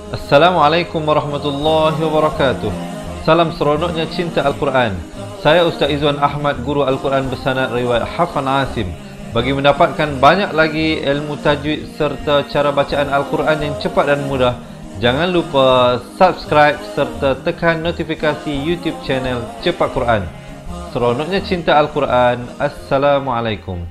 Assalamualaikum warahmatullahi wabarakatuh. Salam seronoknya cinta Al-Quran. Saya Ustaz Izwan Ahmad, guru Al-Quran bersanad riwayat Hafan Asim. Bagi mendapatkan banyak lagi ilmu tajwid serta cara bacaan Al-Quran yang cepat dan mudah, jangan lupa subscribe serta tekan notifikasi YouTube channel Cepat Quran. Seronoknya cinta Al-Quran. Assalamualaikum.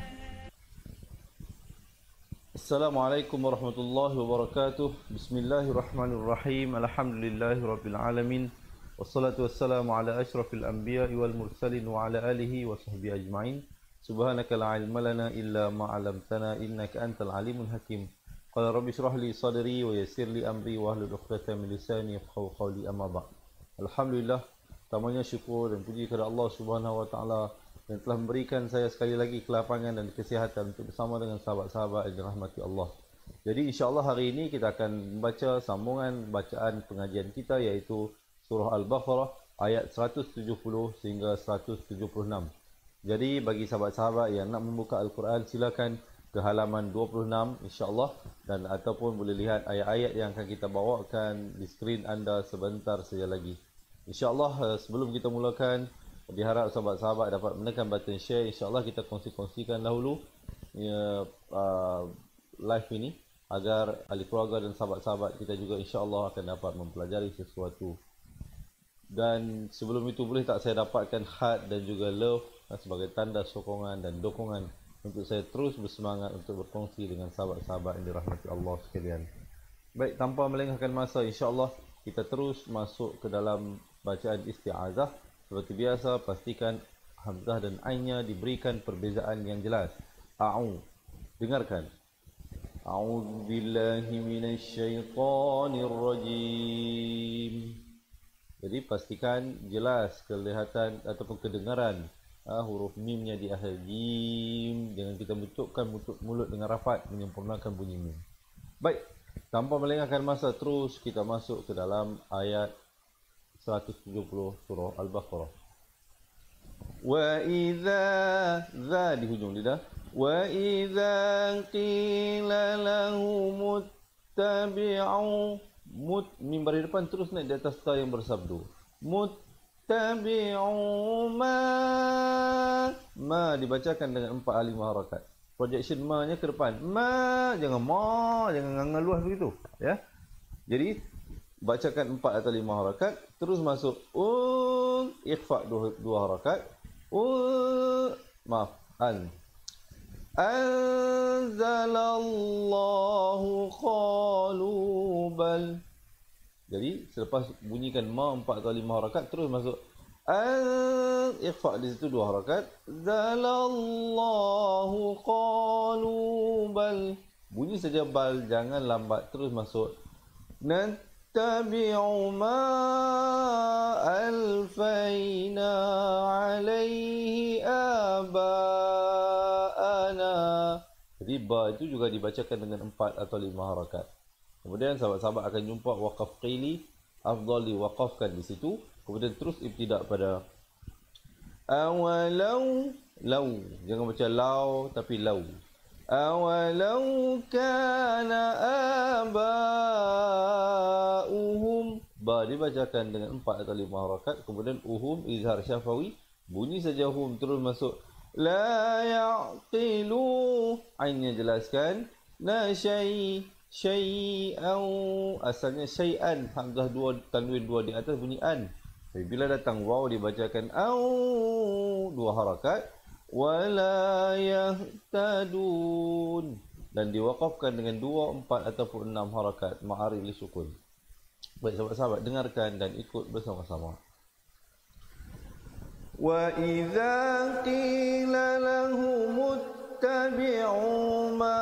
Assalamualaikum warahmatullahi wabarakatuh. Bismillahirrahmanirrahim. Alhamdulillahi rabbil alamin. Wassalatu wassalamu ala asyrafil anbiya'i wal mursalin wa ala alihi wa sahbihi ajma'in. Subhanaka la ilma lana illa ma 'allamtana innaka antal alimul hakim. Qala rabbi shrah li sadri wa yassir li amri wa hlul 'uqdatam min lisani yafqahu qawli, amma ba'd. Alhamdulillah, tamanya syukur dan puji kepada Allah Subhanahu wa taala yang telah memberikan saya sekali lagi kelapangan dan kesihatan untuk bersama dengan sahabat-sahabat yang dirahmati Allah. Jadi insya-Allah hari ini kita akan membaca sambungan bacaan pengajian kita, iaitu surah Al-Baqarah ayat 170 sehingga 176. Jadi bagi sahabat-sahabat yang nak membuka Al-Quran, silakan ke halaman 26 insya-Allah, dan ataupun boleh lihat ayat-ayat yang akan kita bawakan di skrin anda sebentar saja lagi. Insya-Allah sebelum kita mulakan, diharap sahabat-sahabat dapat menekan button share. InsyaAllah kita kongsi-kongsikan dahulu live ini agar ahli keluarga dan sahabat-sahabat kita juga insyaAllah akan dapat mempelajari sesuatu. Dan sebelum itu, boleh tak saya dapatkan heart dan juga love sebagai tanda sokongan dan dokongan untuk saya terus bersemangat untuk berkongsi dengan sahabat-sahabat yang dirahmati Allah sekalian. Baik, tanpa melengahkan masa, insyaAllah kita terus masuk ke dalam bacaan isti'azah. Seperti biasa, pastikan hamzah dan ainnya diberikan perbezaan yang jelas. A'u. Dengarkan. A'udzu billahi minasyaitonir rajim. Jadi pastikan jelas kelihatan ataupun kedengaran huruf mimnya di akhir jim. Jangan kita bentukkan mulut dengan rapat menyempurnakan bunyi mim. Baik, tanpa melengahkan masa, terus kita masuk ke dalam ayat 170 surah Al-Baqarah. Wa idza, za di hujung lidah. Wa idza qila lahum muttabi'u, mim baris depan terus naik di atas ta yang bersabdu. Muttabi'u ma dibacakan dengan 4 alif harakat. Projection ma-nya ke depan. Jangan ngangal luas begitu, ya. Jadi bacakan 4 atau 5 harakat, terus masuk ikhfa 2 harakat. Anzalallahu qalubal. Jadi selepas bunyikan ma 4 atau 5 harakat, terus masuk ikhfa di situ 2 harakat. Zalallahu qalubal. Bunyi saja bal, jangan lambat, terus masuk Nattabi'u ma alfayna alaihi aba'ana. Jadi ba itu juga dibacakan dengan 4 atau 5 harakat. Kemudian sahabat-sahabat akan jumpa waqaf qili, afdal diwaqafkan di situ. Kemudian terus ibtidak pada awalau, lau. Jangan baca lau tapi lau. Awalau kana aba'uhum. Ba dibacakan dengan 4 atau 5 harakat. Kemudian uhum, izhar syafawi. Bunyi saja hum, terus masuk la ya'qilu. Ainnya jelaskan. La syai'au. Asalnya syai'an. Hamzah 2, tanwin 2 di atas, bunyi an. Tapi bila datang waw dibacakan au, 2 harakat. Wala yahtadun, dan diwaqafkan dengan 2, 4 ataupun 6 harakat ma'arif li sukun. Baik sahabat-sahabat, dengarkan dan ikut bersama-sama. Wa idza qila lahum ittabi'u ma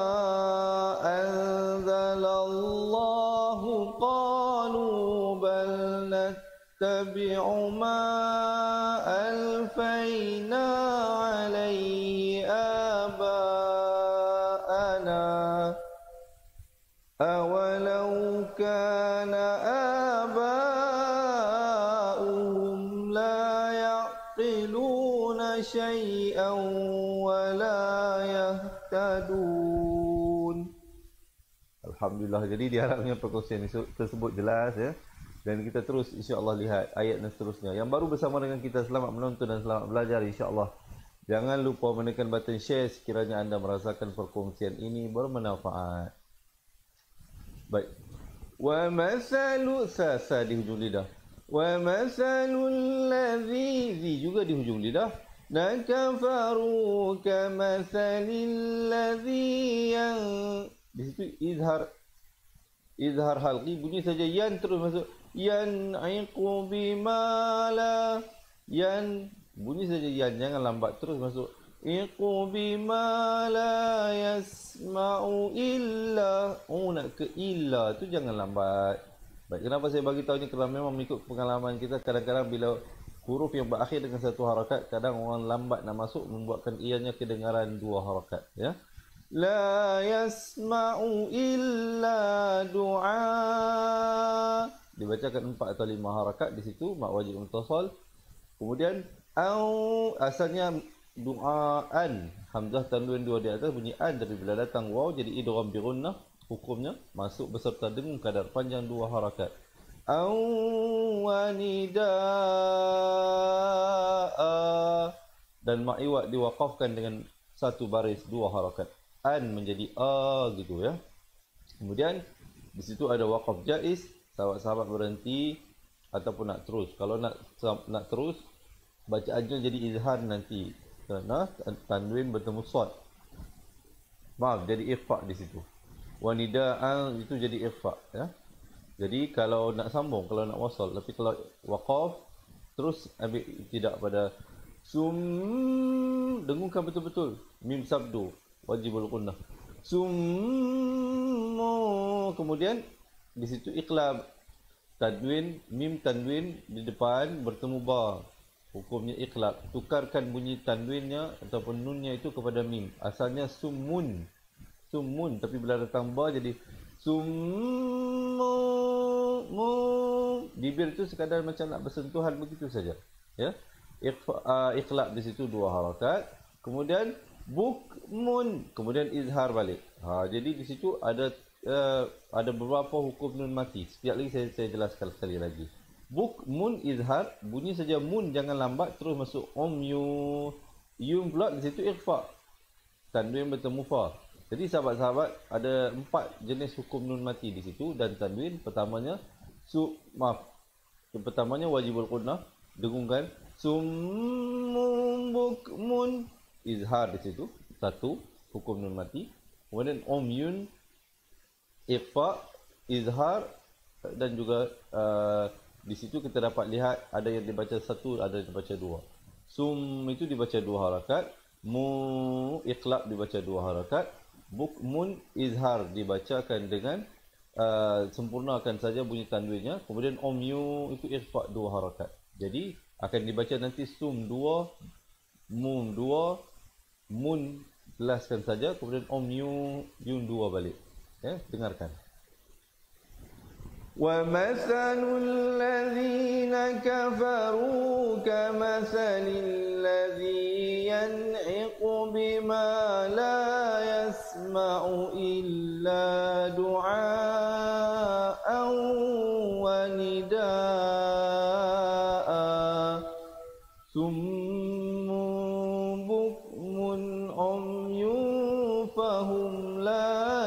anzalallahu qalu bal nattabi'u ma alfayna awalau kana aba'uhum la ya'qiluna syai'an wa la yahtadun. Alhamdulillah. Jadi diharapnya perkongsian tersebut jelas ya. Dan kita terus insya-Allah lihat ayat dan seterusnya. Yang baru bersama dengan kita, selamat menonton dan selamat belajar insya-Allah. Jangan lupa menekan button share sekiranya anda merasakan perkongsian ini bermanfaat. Baik. Wa masalu sa di hujung lidah. Wa masalul ladzi juga di hujung lidah. Nakafaru kamasalil ladzi yang di situ izhar halqi, bunyi saja yan terus masuk. Yan'iqu bimala, yan bunyi saja yan, jangan lambat terus masuk. Iqu bimala yasma'u illa, nak ke illa tu jangan lambat. Baik, kenapa saya bagi tahu ni? Kerana memang mengikut pengalaman kita, kadang-kadang bila huruf yang berakhir dengan satu harakat, kadang orang lambat nak masuk membuatkan ianya kedengaran dua harakat ya. La yasma'u illa du'a, dibacakan 4 atau 5 harakat di situ, mak wajib mutasal. Kemudian au, asalnya du'aan, hamzah tanwin dua di atas bunyi an, tapi bila datang waw jadi idgham bi gunnah, hukumnya masuk beserta dengung kadar panjang 2 harakat. Au wanidaa, dan mak iwat diwaqafkan dengan satu baris 2 harakat, an menjadi a gitu ya. Kemudian di situ ada waqaf jaiz, sahabat-sahabat berhenti ataupun nak terus. Kalau nak terus, bacaannya jadi izhar nanti kerana tanwin bertemu sad. Maaf, jadi ikhfa di situ. Wanidaan itu jadi ikhfa ya. Jadi kalau nak sambung, kalau nak wasal, tapi kalau waqaf terus ambil tidak pada sum, dengungkan betul-betul mim sabdu wajibul gunnah. Summu, kemudian di situ iqlab, tanwin, mim tanwin di depan bertemu ba, hukumnya iqlab. Tukarkan bunyi tanwinnya ataupun nunnya itu kepada mim. Asalnya summun, tapi bila datang ba jadi summu. Bibir itu sekadar macam nak bersentuhan begitu saja ya. Iqlab di situ 2 harakat. Kemudian bukmun, kemudian izhar balik. Jadi di situ ada beberapa hukum nun mati. Sekejap lagi saya jelaskan sekali lagi. Bukmun izhar, bunyi saja mun, jangan lambat terus masuk yu. Yum pula di situ ikhfa, tanwin bertemu fa. Jadi sahabat-sahabat ada 4 jenis hukum nun mati di situ, dan tanwin pertamanya pertamanya wajibul gunnah, dengungkan. Summun bukmun, izhar di situ, 1 hukum nun mati. Kemudian yun, ikhfa, izhar, dan juga di situ kita dapat lihat ada yang dibaca 1, ada yang dibaca 2. Sum itu dibaca 2 harakat, mu iqlab dibaca 2 harakat, bukmun izhar dibacakan dengan sempurnakan saja bunyi tanwinnya. Kemudian yu itu ikhfa 2 harakat. Jadi akan dibaca nanti sum 2, mum 2, mun jelaskan saja, kemudian yun 2 balik ya. Dengarkan. Wa masalul ladzina kafaru kamasalil ladzi yan'iqu bima la yasma'u illa du'a'an wa nidaa summun bukmun umyun fahum la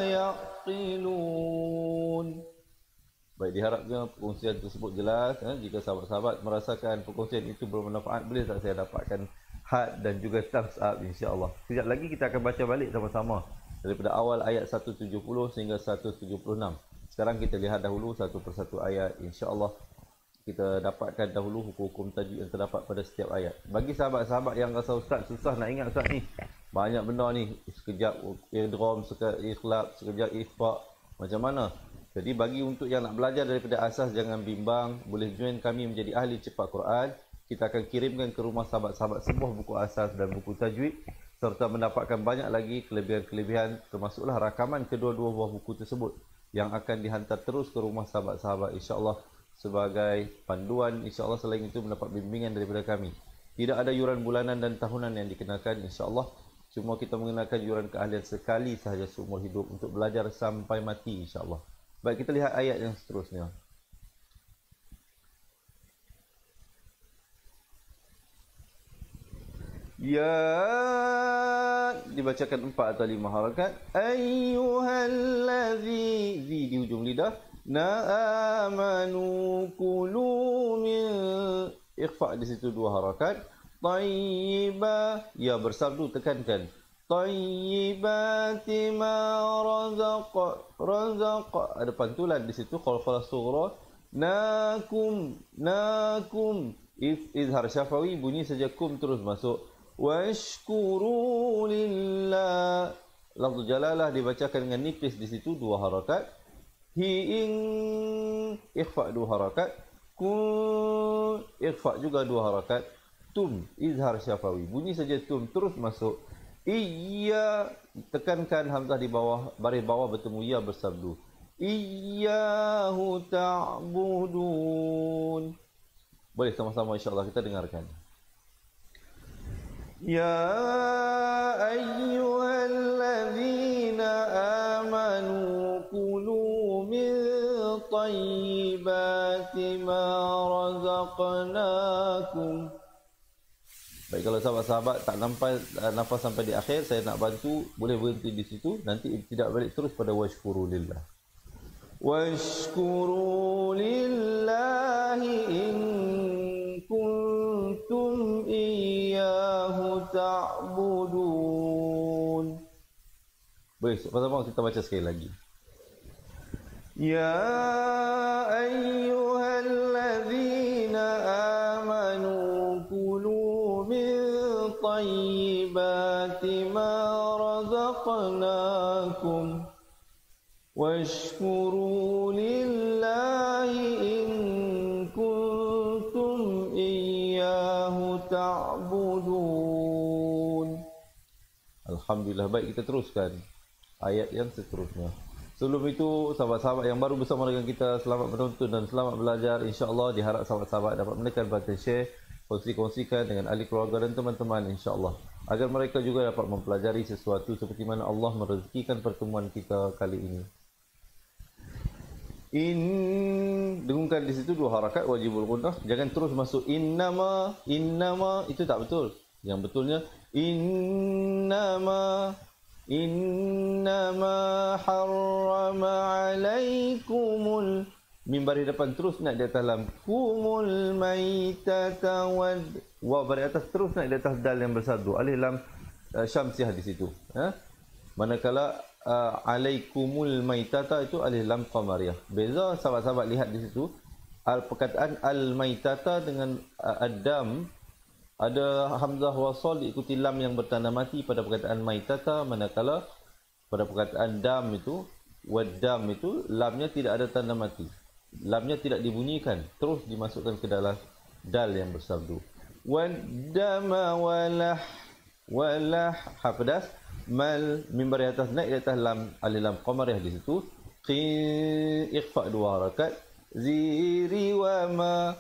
yaqilun. Baik, diharapkan perkongsian tersebut jelas. Jika sahabat-sahabat merasakan perkongsian itu bermanfaat, boleh tak saya dapatkan had dan juga thumbs up insya-Allah. Sekejap lagi kita akan baca balik sama-sama daripada awal ayat 170 sehingga 176. Sekarang kita lihat dahulu satu persatu ayat insya-Allah. Kita dapatkan dahulu hukum-hukum tajwid yang terdapat pada setiap ayat. Bagi sahabat-sahabat yang rasa ustaz susah nak ingat ustaz ni, banyak benda ni, sekejap idgham, sekejap ikhlab, sekejap ikhfa, macam mana? Jadi bagi untuk yang nak belajar daripada asas, jangan bimbang, boleh join kami menjadi ahli cepat Quran. Kita akan kirimkan ke rumah sahabat-sahabat sebuah buku asas dan buku tajwid, serta mendapatkan banyak lagi kelebihan-kelebihan, termasuklah rakaman kedua-dua buah buku tersebut yang akan dihantar terus ke rumah sahabat-sahabat insya-Allah sebagai panduan. InsyaAllah selain itu mendapat bimbingan daripada kami. Tidak ada yuran bulanan dan tahunan yang dikenakan insyaAllah. Cuma kita mengenakan yuran keahlian sekali sahaja seumur hidup untuk belajar sampai mati insya-Allah. Baik, kita lihat ayat yang seterusnya. Ya, dibacakan 4 atau 5 harakat. Ayyuhallazi, di hujung lidah. Amanu kulu min, ikhfa di situ 2 harakat. Tayyiba, ya bersabdu tekankan. Tayyibati ma razaq, ada pantulan di situ qalqalah sughra. Nakum, izhar syafawi, bunyi saja kum terus masuk. Washkuru lillah, lafzul jalalah dibacakan dengan nipis di situ 2 harakat. Hiing, ikhfa 2 harakat. Kun, ikhfa juga 2 harakat. Tum, izhar syafawi, bunyi saja tum terus masuk. Iya, tekankan hamzah di bawah, baris bawah bertemu ya bersabdu. Iyyahu ta'budun. Boleh sama-sama insya-Allah kita dengarkan. Ya ayyuhalladzina amanu kulu min tayyibati ma razaqnakum. Baik, kalau sahabat-sahabat tak nampak nafas sampai di akhir, saya nak bantu, boleh berhenti di situ, nanti tidak balik terus pada washkuru lillah. Washkuru lillahi in kuntum iyyahu ta'budun. Boleh, sama-sama kita baca sekali lagi. Ya ayyuhalladzina amanu kulu min tayyibati ma razaqnakum washkuru lillahi in kuntum iyyahu ta'budun. Alhamdulillah. Baik, kita teruskan ayat yang seterusnya. Sebelum itu, sahabat-sahabat yang baru bersama dengan kita, selamat menonton dan selamat belajar. InsyaAllah diharap sahabat-sahabat dapat menekan button share, kongsikan dengan ahli keluarga dan teman-teman insyaAllah, agar mereka juga dapat mempelajari sesuatu seperti mana Allah merezekikan pertemuan kita kali ini. Dengungkan di situ 2 harakat wajibul gunnah. Jangan terus masuk innama, itu tak betul. Yang betulnya innama harrama alaikumul, mim baris depan terus naik di atas lam, kumul maitata wad, wa baris atas terus naik di atas dal yang bersatu, alif lam syamsiah di situ. Manakala alaikumul maitata itu alif lam qamariyah. Beza sahabat-sahabat lihat di situ, perkataan al maitata dengan ad-dam, ada hamzah wasal diikuti lam yang bertanda mati pada perkataan maitata, manakala pada perkataan dam itu, waddam itu, lamnya tidak ada tanda mati. Lamnya tidak dibunyikan, terus dimasukkan ke dalam dal yang bersabdu. Waddama walah hafadas mal, mimbar di atas naik di atas lam, alif lam qamariyah di situ. Ikhfa 2 harakat. Ziri wa ma,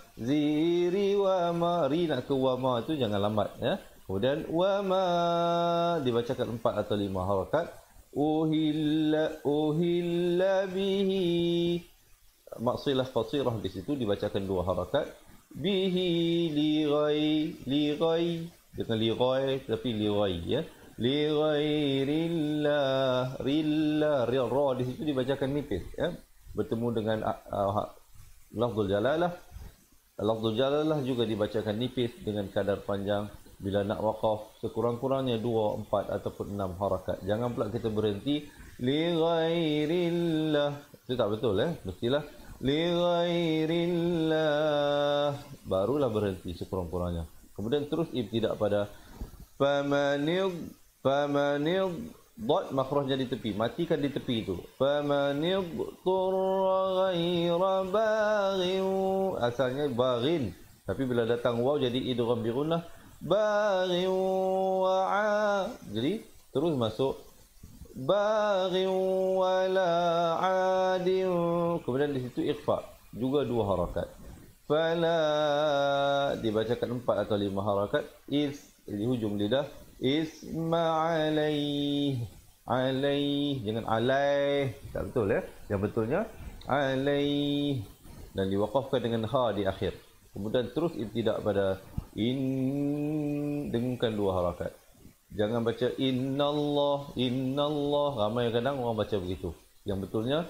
ri nak ke wa ma itu jangan lambat ya. Kemudian wa ma dibacakan 4 atau 5 harakat. Uhilla bihi, maksilah qasirah di situ dibacakan 2 harakat. Bihi li ghai, dengan li ghai tapi li ghai ya. Li ghairillah, rillah, ra di situ dibacakan nipis ya, bertemu dengan lafzul jalalah. Lafzul jalalah juga dibacakan nipis dengan kadar panjang. Bila nak waqaf, sekurang-kurangnya 2, 4 ataupun 6 harakat. Jangan pula kita berhenti li ghairillah, itu tak betul mestilah li ghairillah, barulah berhenti sekurang-kurangnya. Kemudian terus ibtidak pada famanid, dot makhrajnya di tepi, matikan di tepi itu. Famanid turra ghaira baghin, asalnya baghin, tapi bila datang waw jadi idgham bi gunnah, baghin wa, jadi terus masuk baghin wala adin. Kemudian di situ ikhfa juga 2 harakat. Fala dibacakan 4 atau 5 harakat. Di hujung lidah. isma alaih. Alaih, jangan alaih. Tak betul ya. Yang betulnya alaih. Dan diwakafkan dengan ha di akhir. Kemudian terus ibtidak pada dengungkan 2 harakat. Jangan baca innallah, innallah. Ramai kadang orang baca begitu. Yang betulnya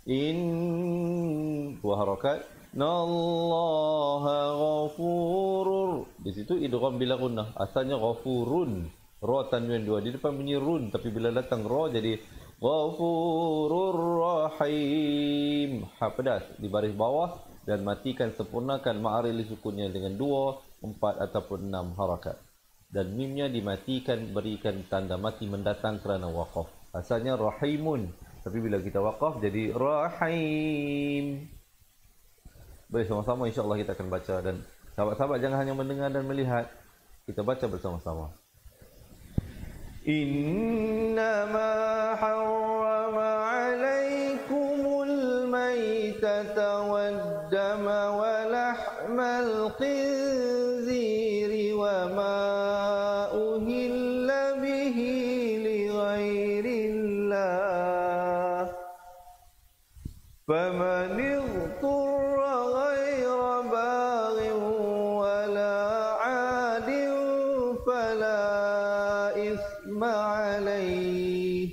2 harakat. Nallaha ghafurur. Di situ idgham bila gunnah. Asalnya ghafurun. Ra tanwin 2. Di depan bunyi run, tapi bila datang ra jadi ghafurur rahim. Ha pedas di baris bawah dan matikan sempurnakan ma'aril sukunnya dengan 2, 4 ataupun 6 harakat. Dan mimnya dimatikan, berikan tanda mati mendatang kerana waqaf. Asalnya rahimun, tapi bila kita waqaf jadi rahim. Baik, sama-sama insya-Allah kita akan baca. Dan sahabat-sahabat jangan hanya mendengar dan melihat, kita baca bersama-sama. Innama harrama alaikumul maitata waddama wa lahmal khinziri wa ma فمن اضطر غير باغ ولا عاد فلا إثم عليه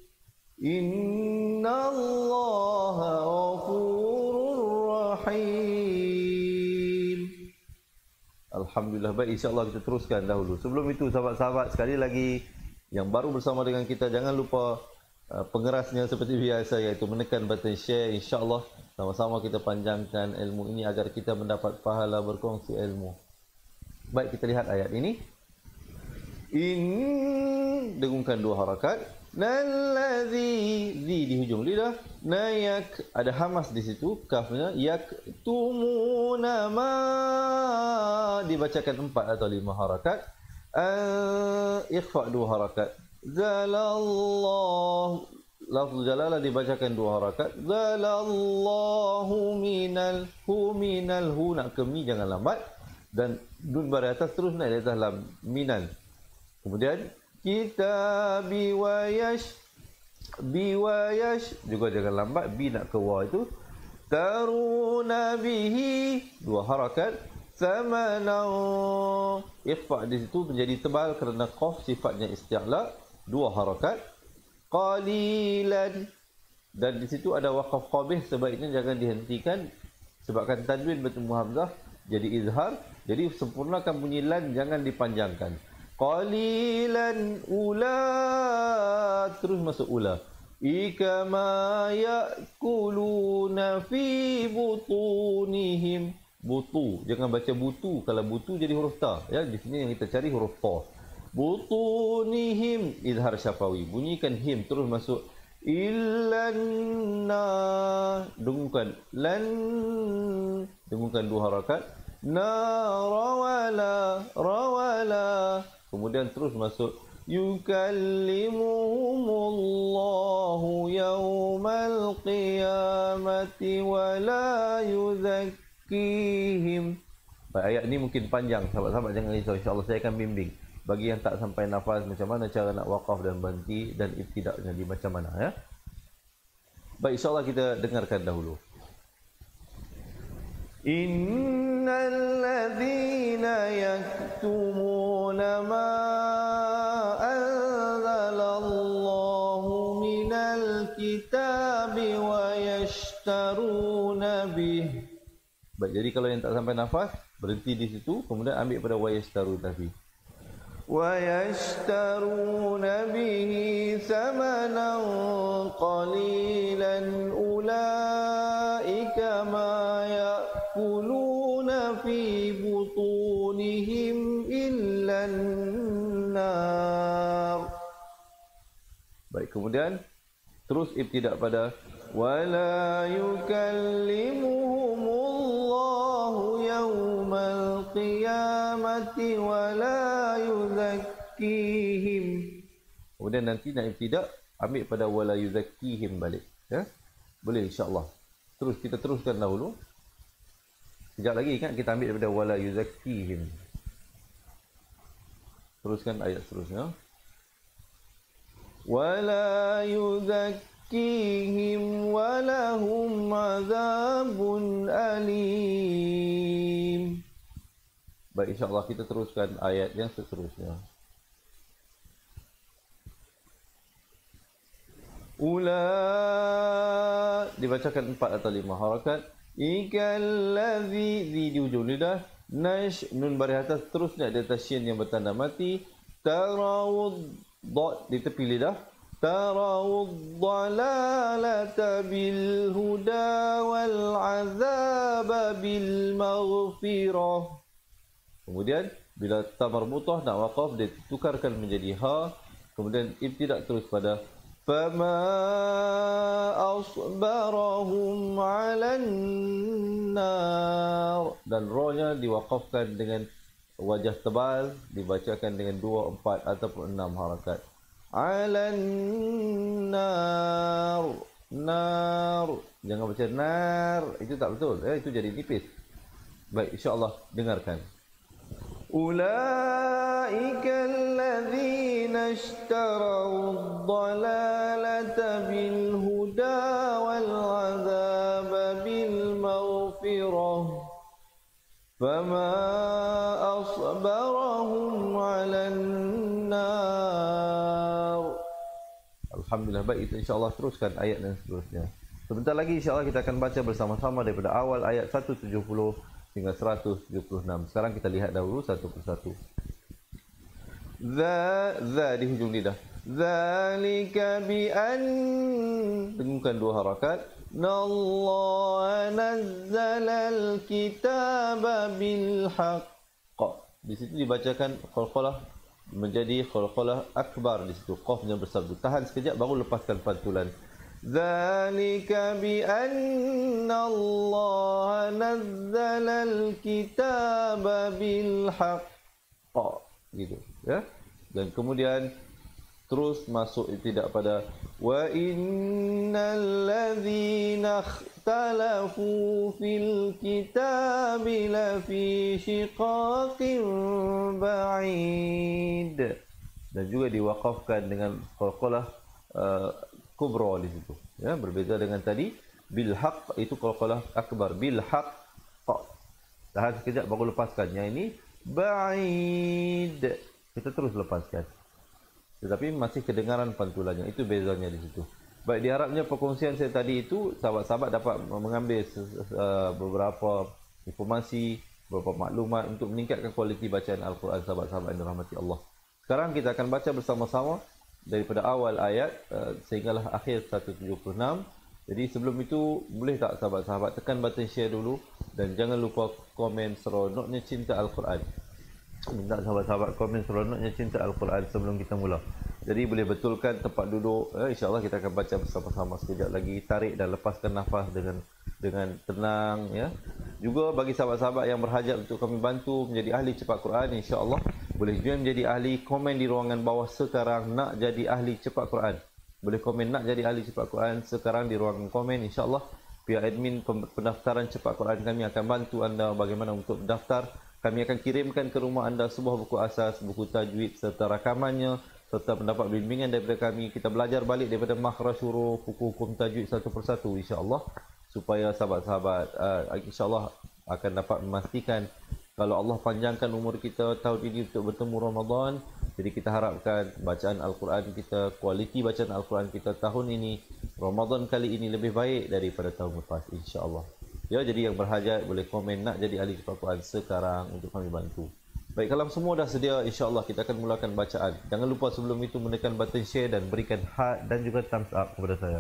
إن الله غفور رحيم. Alhamdulillah. Baik, insyaAllah kita teruskan dahulu. Sebelum itu sahabat-sahabat, sekali lagi yang baru bersama dengan kita, jangan lupa pengerasnya seperti biasa, iaitu menekan button share. InsyaAllah sama-sama kita panjangkan ilmu ini agar kita mendapat pahala berkongsi ilmu. Baik, kita lihat ayat ini. Dengungkan 2 harakat. Nallazi, zi di hujung lidah. Nayak, ada hamas di situ, kafnya. Yaktumuna ma, dibacakan 4 atau 5 harakat. Ikhfa 2 harakat. Zalallah, lafz jalalah dibacakan 2 harakat. Zalallahu minal hu, nak ke mi jangan lambat. Dan dun baris atas terus naik di atas lam, minal. Kemudian kitabi wayash, juga jangan lambat, bi nak ke wa itu. Taruna bihi, 2 harakat. Samana, ikhfa di situ menjadi tebal kerana qaf sifatnya isti'la. 2 harakat. Qalilan, dan di situ ada waqaf qabih, sebaiknya jangan dihentikan sebabkan tanwin bertemu hamzah jadi izhar. Jadi sempurnakan bunyi lan, jangan dipanjangkan. Qalilan ula, terus masuk ula. Ikama yakuluna fi butunihim. Butu, jangan baca butu. Kalau butu jadi huruf ta, ya. Di sini yang kita cari huruf ta. Butunihim, izhar syafawi. Bunyikan him, terus masuk. Illanna, dengungkan lan, dengungkan 2 harakat. Rawala, kemudian terus masuk. Yukallimuhumullahu yawmal qiyamati wa la yuzakkihim. Baik, ayat ini mungkin panjang, sahabat-sahabat jangan risau, insya-Allah saya akan bimbing. Bagi yang tak sampai nafas, macam mana cara nak waqaf dan berhenti dan ibtidaknya di macam mana, ya. Baik, insya-Allah kita dengarkan dahulu. Innal ladzina yaktumuna ma anzalallahu minal kitabi wa yashtaruna bih. Baik, jadi kalau yang tak sampai nafas, berhenti di situ, kemudian ambil pada wa yashtaruna bih. وَيَشْتَرُونَ بِهِ ثَمَنًا قَلِيلًا أُولَئِكَ مَا يَأْكُلُونَ فِي بُطُونِهِمْ إِلَّا النَّارَ. Baik, kemudian terus ibtidak pada وَلَا يُكَلِّمُهُمُ اللَّهُ يَوْمَ الْقِيَامَةِ وَلَا yuzakkihim. Kemudian nanti nak ibtidak, ambil pada wala yuzakkihim balik, ya. Boleh insya-Allah. Terus kita teruskan dahulu. Sekejap lagi kan kita ambil daripada wala yuzakkihim. Teruskan ayat seterusnya. Wala yuzakkihim walahum azabun alim. Baik, insyaAllah kita teruskan ayat yang seterusnya. Dibacakan 4 atau 5 harakat. Ikallazi di ujung lidah, nun baris atas terusnya di atas syin yang bertanda mati, tarawud dot di tepi lidah, tarawud dalalata bil huda wal azaba bil maghfirah. Kemudian bila ta marbutah nak waqaf ditukarkan menjadi ha, kemudian ibtidak terus pada fama asbarahum 'alan nar, dan rohnya diwaqafkan dengan wajah tebal, dibacakan dengan 2, 4 ataupun 6 harakat. 'Alan nar, nar, jangan baca nar, itu tak betul, itu jadi nipis. Baik, insya-Allah dengarkan. Ulaika alladzina ishtaraw ad-dalalata bil huda wal 'adzaba bil maghfirah fama asbarahum 'alan nar. Alhamdulillah. Baik, itu insya-Allah teruskan ayat dan seterusnya. Sebentar lagi insya-Allah kita akan baca bersama-sama daripada awal ayat 170 hingga 176. Sekarang kita lihat dahulu satu persatu. Za di hujung lidah. Zalika bi an, dengarkan 2 harakat. Nallaha nazzalal kitaba bil haqq. Di situ dibacakan qalqalah menjadi qalqalah akbar, di situ qafnya bersabdu. Tahan sekejap baru lepaskan pantulan. Zalika bi anna Allah nazzala al-kitaba bil haqq, gitu ya. Dan kemudian terus masuk tidak pada wa innal ladzina ikhtalafu fil kitabi lafi shiqaqin ba'id, dan juga diwaqafkan dengan qalqalah kubra di situ ya, berbeza dengan tadi bil haqq, itu qalqalah akbar. Bil haqq, tahan sekejap baru lepaskan. Yang ini ba'id, kita terus lepaskan tetapi masih kedengaran pantulannya, itu bezanya di situ. Baik, diharapnya perkongsian saya tadi itu sahabat-sahabat dapat mengambil beberapa informasi, beberapa maklumat untuk meningkatkan kualiti bacaan Al-Quran sahabat-sahabat yang dirahmati Allah. Sekarang kita akan baca bersama-sama daripada awal ayat sehinggalah akhir 176. Jadi sebelum itu boleh tak sahabat-sahabat tekan button share dulu, dan jangan lupa komen seronoknya cinta Al-Quran. Minta sahabat-sahabat komen seronoknya cinta Al-Quran sebelum kita mula. Jadi boleh betulkan tempat duduk, insya-Allah kita akan baca bersama-sama sekejap lagi. Tarik dan lepaskan nafas dengan tenang ya. Juga bagi sahabat-sahabat yang berhajat untuk kami bantu menjadi ahli cepat Quran, insya-Allah boleh join menjadi ahli. Komen di ruangan bawah sekarang nak jadi ahli cepat Quran. Boleh komen nak jadi ahli cepat Quran sekarang di ruangan komen, insya-Allah pihak admin pendaftaran cepat Quran kami akan bantu anda bagaimana untuk mendaftar. Kami akan kirimkan ke rumah anda sebuah buku asas, buku tajwid serta rakamannya, serta mendapat bimbingan daripada kami. Kita belajar balik daripada makhraj huruf, hukum tajwid satu persatu, insya-Allah, supaya sahabat-sahabat insya-Allah akan dapat memastikan kalau Allah panjangkan umur kita tahun ini untuk bertemu Ramadan. Jadi kita harapkan bacaan Al-Quran kita, kualiti bacaan Al-Quran kita tahun ini, Ramadan kali ini lebih baik daripada tahun lepas, insya-Allah. Ya, jadi yang berhajat boleh komen nak jadi ahli cepat Quran sekarang untuk kami bantu. Baik, kalau semua dah sedia, insya-Allah kita akan mulakan bacaan. Jangan lupa sebelum itu menekan button share dan berikan heart dan juga thumbs up kepada saya.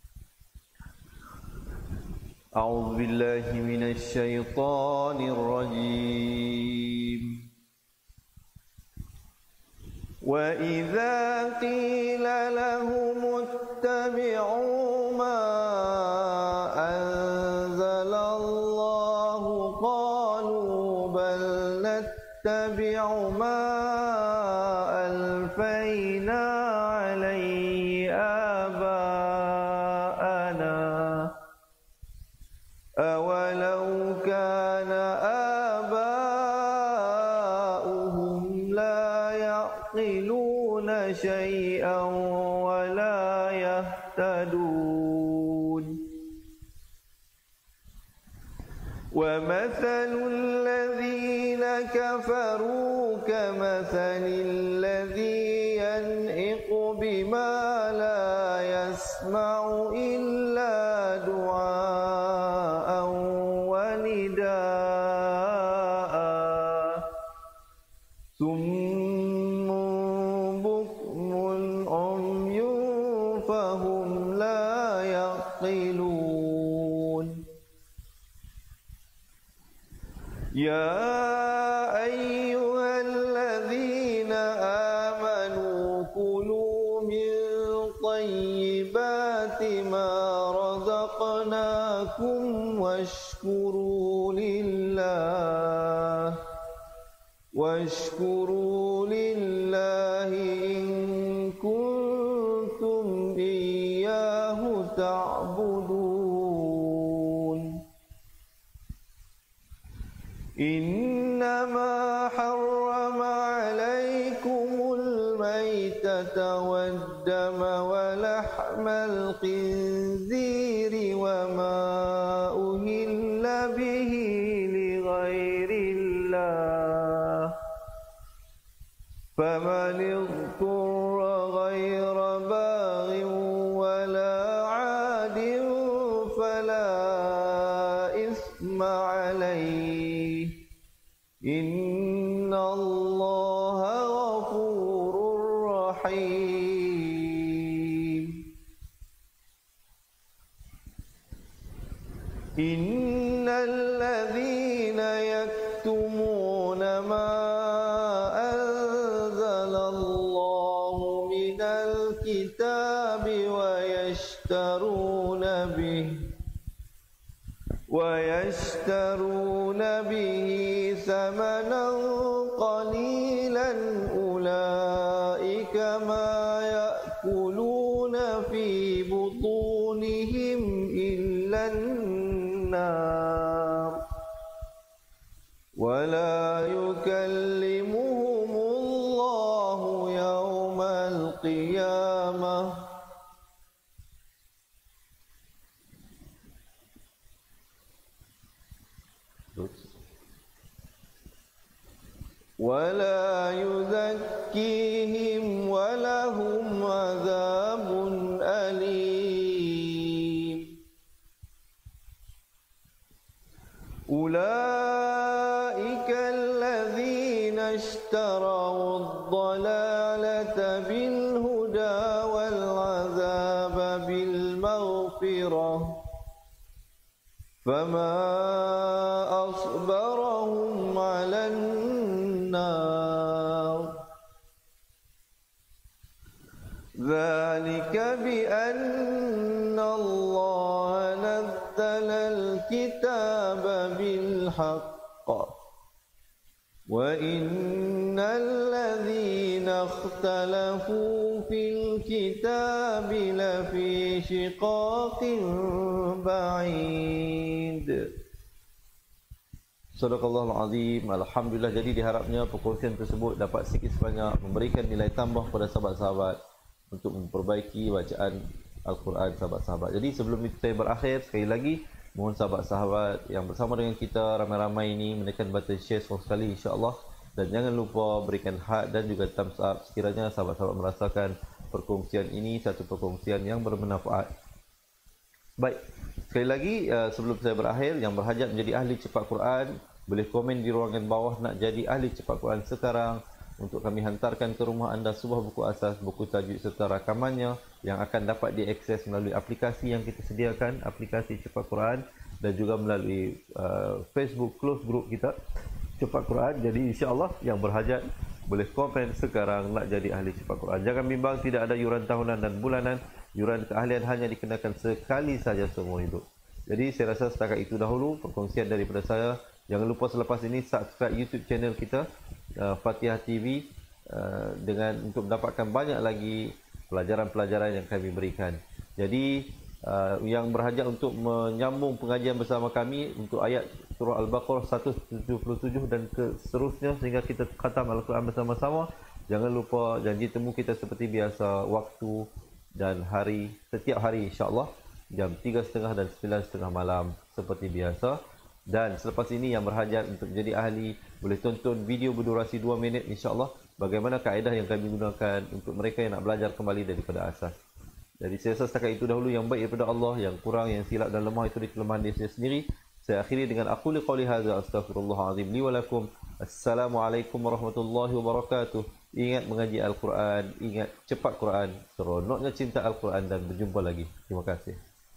A'udzubillahi minasyaitonirrajim. Wa idza qila lahum ittabi'u ma anzalallahu qalu bal nattabi'u ma alfayna alayhi aba'ana awalau kana aba'uhum la ومثل الذين كفروا كمثل الذي ينعق بما لا يسمع إلا دعاء ونداء صم بكم عمي فهم لا يعقلون يا أيها الذين آمنوا كلوا من طيبات ما رزقناكم واشكروا لله إن كنتم إياه تعبدون إنما حرم عليكم الميتة والدم ولحم الخنزير وما أهل به لغير الله فمن اضطر غير باغ ولا عاد فلا إثم عليه إن الله غفور رحيم إن الذين يكتمون ما أنزل الله من الكتاب ويشترون به ثمنا قليلا أولئك ما يأكلون في بطونهم إلا النار ولا يكلمهم الله يوم القيامة ولا يزكيهم ولهم عذاب أليم أولئك الذين اشتروا الضلالة بالهدى والعذاب بالمغفرة فما أصبرهم على النار ذلك بأن الله نزل الكتاب بالحق وإن الذين اختلفوا في الكتاب لفي شقاق بعيد. Sadaqallahul Azim. Alhamdulillah, jadi diharapnya perkongsian tersebut dapat sedikit sebanyak memberikan nilai tambah kepada sahabat-sahabat untuk memperbaiki bacaan Al-Quran sahabat-sahabat. Jadi sebelum itu saya berakhir, sekali lagi mohon sahabat-sahabat yang bersama dengan kita ramai-ramai ini menekan button share sekali insya-Allah, dan jangan lupa berikan heart dan juga thumbs up sekiranya sahabat-sahabat merasakan perkongsian ini satu perkongsian yang bermanfaat. Baik, sekali lagi sebelum saya berakhir, yang berhajat menjadi ahli cepat Quran boleh komen di ruangan bawah nak jadi ahli cepat Quran sekarang, untuk kami hantarkan ke rumah anda sebuah buku asas, buku tajuk serta rakamannya yang akan dapat diakses melalui aplikasi yang kita sediakan, aplikasi cepat Quran, dan juga melalui Facebook close group kita cepat Quran. Jadi insya-Allah yang berhajat boleh komen sekarang nak jadi ahli cepat Quran. Jangan bimbang, tidak ada yuran tahunan dan bulanan. Yuran keahlian hanya dikenakan sekali saja seumur hidup. Jadi saya rasa setakat itu dahulu perkongsian daripada saya. Jangan lupa selepas ini subscribe YouTube channel kita Fatihah TV dengan untuk mendapatkan banyak lagi pelajaran-pelajaran yang kami berikan. Jadi yang berhajat untuk menyambung pengajian bersama kami untuk ayat surah Al-Baqarah 177 dan seterusnya sehingga kita khatam Al-Quran bersama-sama, jangan lupa janji temu kita seperti biasa, waktu dan hari setiap hari insya-Allah jam 3.30 dan 9.30 malam seperti biasa. Dan selepas ini yang berhajat untuk menjadi ahli boleh tonton video berdurasi 2 minit insya-Allah bagaimana kaedah yang kami gunakan untuk mereka yang nak belajar kembali daripada asas. Jadi saya rasa setakat itu dahulu, yang baik daripada Allah, yang kurang, yang silap dan lemah itu dari kelemahan diri saya sendiri. Saya akhiri dengan aku liqauli hadza astaghfirullahalazim li wa lakum. Assalamualaikum warahmatullahi wabarakatuh. Ingat mengaji Al-Quran, ingat cepat Quran, seronoknya cinta Al-Quran, dan berjumpa lagi. Terima kasih.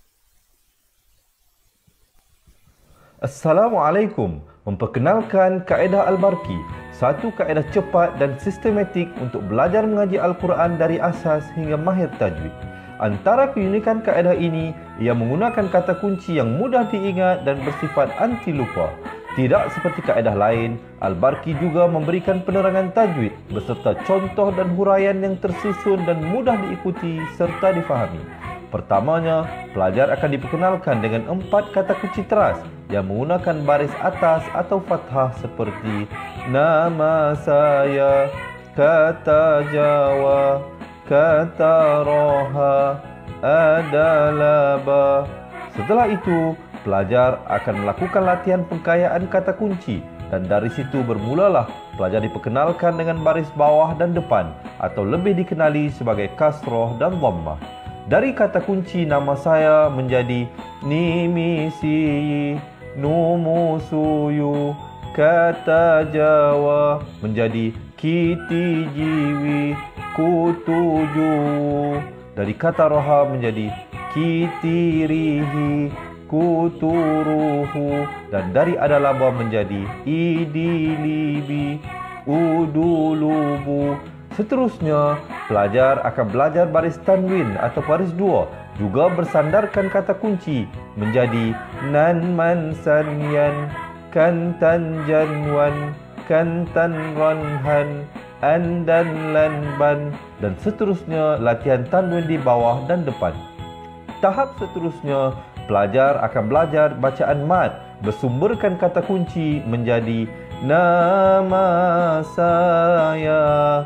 Assalamualaikum. Memperkenalkan kaedah Al-Barki, satu kaedah cepat dan sistematik untuk belajar mengaji Al-Quran dari asas hingga mahir tajwid. Antara keunikan kaedah ini, ia menggunakan kata kunci yang mudah diingat dan bersifat anti lupa. Tidak seperti kaedah lain, Al-Barki juga memberikan penerangan tajwid beserta contoh dan huraian yang tersusun dan mudah diikuti serta difahami. Pertamanya, pelajar akan diperkenalkan dengan 4 kata kunci teras yang menggunakan baris atas atau fathah seperti nama saya, kata Jawa, kata Roha, adalah ba. Setelah itu, pelajar akan melakukan latihan pengkayaan kata kunci dan dari situ bermulalah pelajar diperkenalkan dengan baris bawah dan depan atau lebih dikenali sebagai kasroh dan dhammah. Dari kata kunci nama saya menjadi nimisi, numusuyu, kata Jawa menjadi kiti jiwi, kutuju. Dari kata roha menjadi kitirihi, kuturuhu. Dan dari adalaba menjadi idilibi, udulubu. Seterusnya, pelajar akan belajar baris tanwin atau baris dua, juga bersandarkan kata kunci menjadi nan man sanyan, kantan janwan, kantan ranhan, andan lanban, dan seterusnya latihan tanwin di bawah dan depan. Tahap seterusnya, pelajar akan belajar bacaan mad bersumberkan kata kunci menjadi nama saya,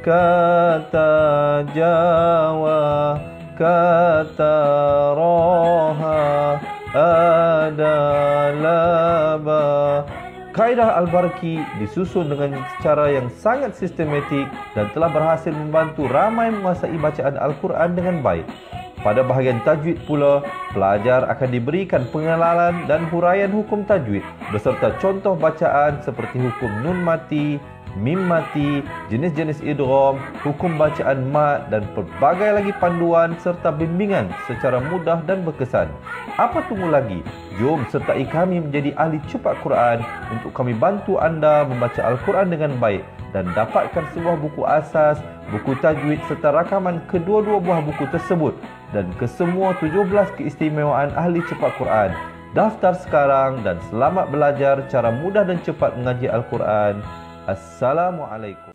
kata Jawa, kata Roha, adalah ba. Kaedah Al-Barki disusun dengan cara yang sangat sistematik dan telah berhasil membantu ramai menguasai bacaan Al-Quran dengan baik. Pada bahagian tajwid pula, pelajar akan diberikan pengenalan dan huraian hukum tajwid beserta contoh bacaan seperti hukum nun mati, mim mati, jenis-jenis idgham, hukum bacaan mad dan pelbagai lagi panduan serta bimbingan secara mudah dan berkesan. Apa tunggu lagi? Jom sertai kami menjadi ahli cepat Quran untuk kami bantu anda membaca Al-Quran dengan baik dan dapatkan sebuah buku asas, buku tajwid serta rakaman kedua-dua buah buku tersebut dan kesemua 17 keistimewaan ahli cepat Quran. Daftar sekarang dan selamat belajar cara mudah dan cepat mengaji Al-Quran. Assalamualaikum.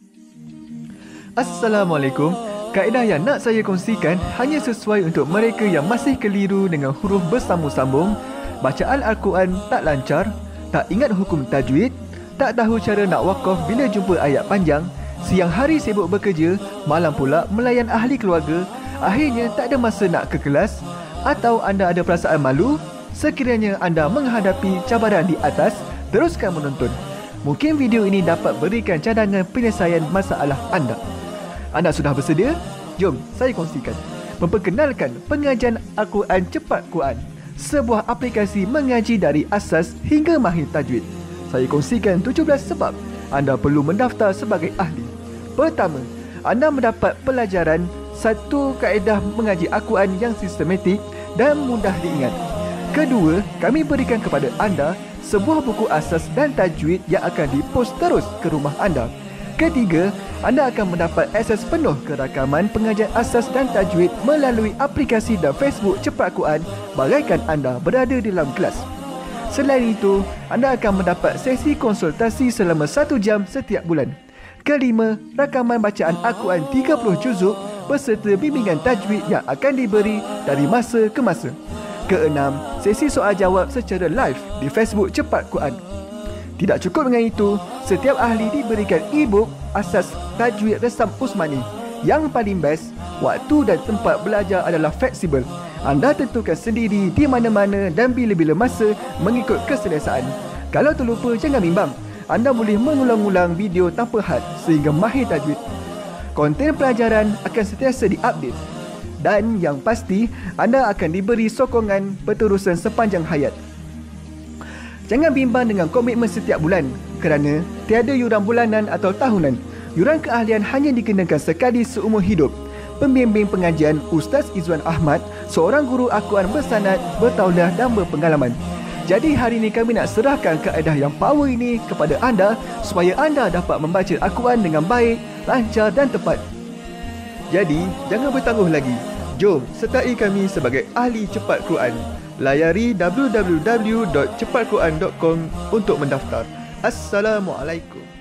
Assalamualaikum. Kaedah yang nak saya kongsikan hanya sesuai untuk mereka yang masih keliru dengan huruf bersambung-sambung, bacaan Al-Quran tak lancar, tak ingat hukum tajwid, tak tahu cara nak wakaf bila jumpa ayat panjang, siang hari sibuk bekerja, malam pula melayan ahli keluarga, akhirnya tak ada masa nak ke kelas, atau anda ada perasaan malu. Sekiranya anda menghadapi cabaran di atas, teruskan menonton. Mungkin video ini dapat berikan cadangan penyelesaian masalah anda. Anda sudah bersedia? Jom saya kongsikan. Memperkenalkan pengajian Al-Quran Cepat Quran, sebuah aplikasi mengaji dari asas hingga mahir tajwid. Saya kongsikan 17 sebab anda perlu mendaftar sebagai ahli. Pertama, anda mendapat pelajaran satu kaedah mengaji Al-Quran yang sistematik dan mudah diingat. Kedua, kami berikan kepada anda sebuah buku asas dan tajwid yang akan dipost terus ke rumah anda. Ketiga, anda akan mendapat akses penuh ke rakaman pengajian asas dan tajwid melalui aplikasi dan Facebook Cepat Quran bagaikan anda berada di dalam kelas. Selain itu, anda akan mendapat sesi konsultasi selama 1 jam setiap bulan. Kelima, rakaman bacaan Al-Quran 30 juzuk beserta bimbingan tajwid yang akan diberi dari masa ke masa. Keenam, sesi soal jawab secara live di Facebook Cepat Quran. Tidak cukup dengan itu, setiap ahli diberikan e-book asas tajwid resam Usmani. Yang paling best, waktu dan tempat belajar adalah fleksibel. Anda tentukan sendiri di mana-mana dan bila-bila masa mengikut keselesaan. Kalau terlupa, jangan bimbang. Anda boleh mengulang-ulang video tanpa had sehingga mahir tajwid. Konten pelajaran akan sentiasa diupdate. Dan yang pasti, anda akan diberi sokongan berterusan sepanjang hayat. Jangan bimbang dengan komitmen setiap bulan kerana tiada yuran bulanan atau tahunan. Yuran keahlian hanya dikenakan sekali seumur hidup. Pembimbing pengajian Ustaz Izwan Ahmad, seorang guru Al-Quran bersanad, bertauliah dan berpengalaman. Jadi hari ini kami nak serahkan kaedah yang power ini kepada anda supaya anda dapat membaca Al-Quran dengan baik, lancar dan tepat. Jadi, jangan bertangguh lagi. Jom sertai kami sebagai ahli cepat Quran. Layari www.cepatquran.com untuk mendaftar. Assalamualaikum.